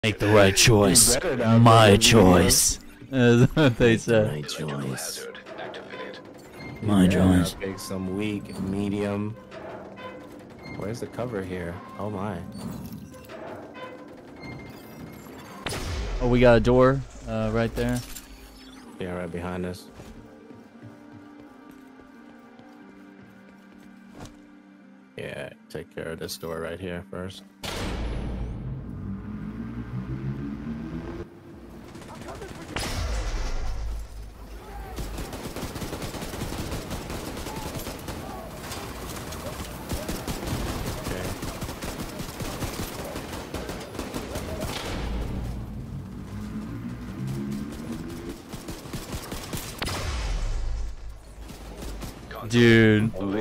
Make the right choice. My choice. That's what they said. My choice. My choice. Pick some weak, medium. Where's the cover here? Oh my. Oh, we got a door right there. Yeah, right behind us. Yeah, take care of this door right here first. Dude.